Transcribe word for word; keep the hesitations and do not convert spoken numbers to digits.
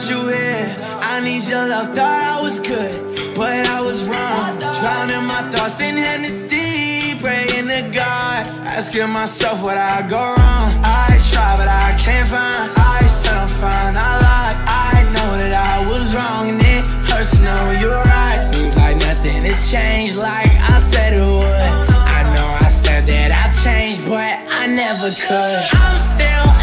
you here. I need your love, thought I was good, but I was wrong. Drowning my thoughts in Hennessy, praying to God, asking myself what I go wrong. I try, but I can't find. I said I'm fine, I lied. I know that I was wrong, and it hurts to know you're right. Seems like nothing has changed like I said it would. I know I said that I'd change, but I never could. I'm still